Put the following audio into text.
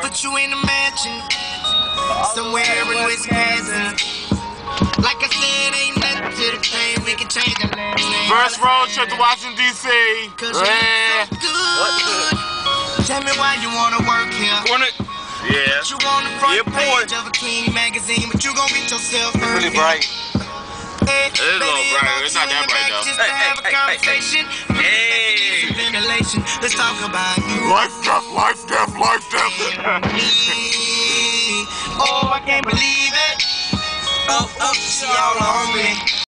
put you in a mansion somewhere in Wisconsin. Like I said, ain't nothing to the pain. We can change our last name. First road trip to Washington, D.C. Cause you're so good. Tell me why you wanna work here. Yeah. You on the front page of a King magazine, but you gon' get yourself hurt. It's really bright. Hey, It is a little bright. It's not that bright though. Just have a conversation. Hey. Ventilation. Let's talk about you. Life, death, life, death, life, death. Oh, I can't believe it. Oh, she all on me.